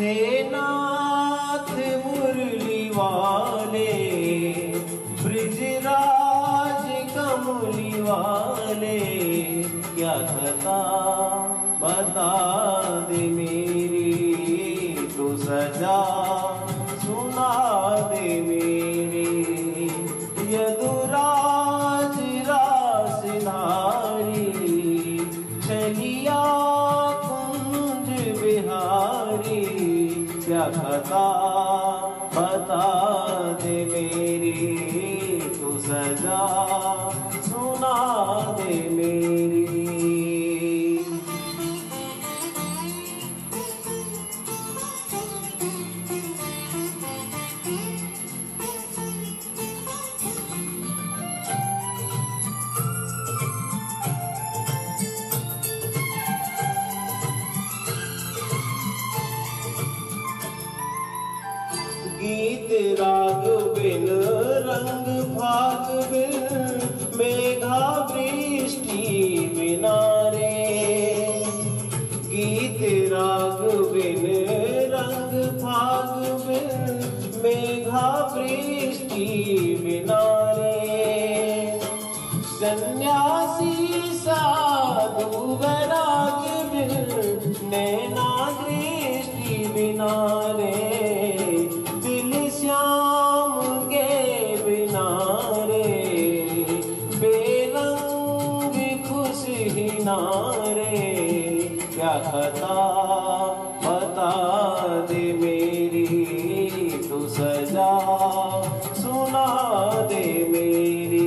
हे नाथ मुरली वाले, ब्रिजराज कमली वाले, क्या खता बता दे मेरी, तो सजा सुना दे मेरी। यदुराज रासधारी, चलिया कुंज बिहारी, क्या खता बता दे मेरी, तो सजा सुना दे मेरी। गीत राग बिन रंग भाग बिन, मेघा वृष्टि बिना रे। गीत राग बिन रंग भाग बिन, मेघा वृष्टि बिना रे। सन्यासी साधु वैराग बिन, नैना दृष्टि बिना रे। श्याम के बिना रे, बेरंग खुशी नारे, क्या खता बता दे मेरी, तो सजा सुना दे मेरी।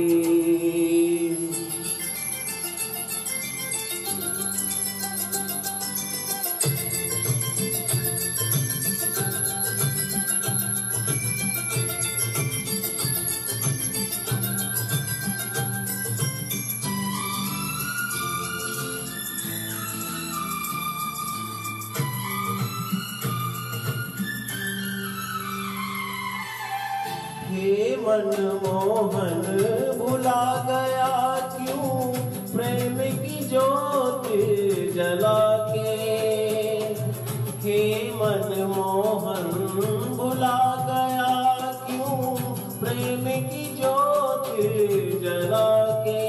हे मनमोहन भुला गया क्यों, प्रेम की ज्योत जला के। हे मनमोहन भुला गया क्यों, प्रेम की ज्योत जला के।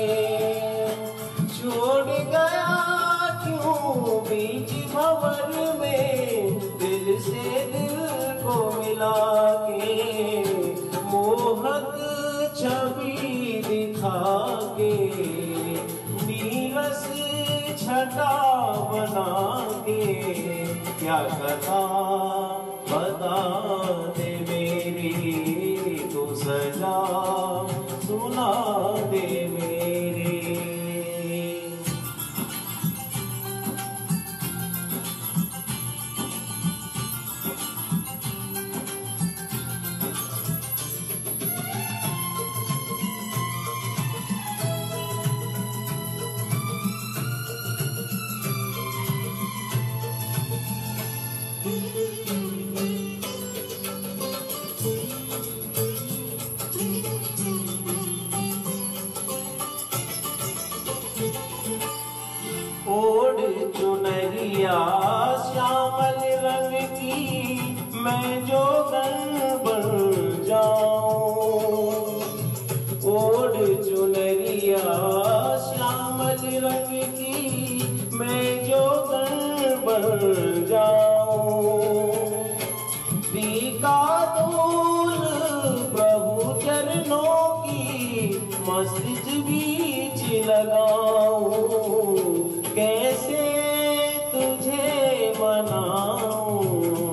छोड़ गया क्यों बीच भंवर में, दिल से दिल को मिला के। मोहक छवि दिखा के, नीरस छटा बना के, क्या कथा बता दे मेरी, तो सजा सुना दे मेरी। ओढ़ चुनरिया श्यामल रंग की, मैं जोगन बन जाऊं। ओढ़ चुनरिया श्यामल रंग की, मैं जोगन बन जाऊं। टीका दूल प्रभु चरणों की, मस्जिद बीच लगाऊं। कैसे तुझे मनाऊं,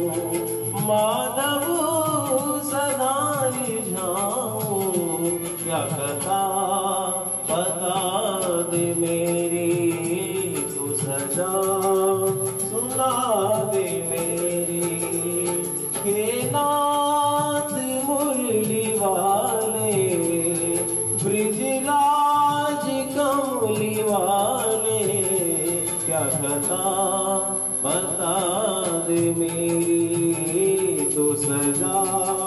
माधव सदा रिझाऊं। क्या कथा बता दे मेरी, तू सजा सुना दे मेरी। हे नाथ मुरली वाले, ब्रिजराज कमली वाले, क्या कथा बता दे मेरी, तो सजा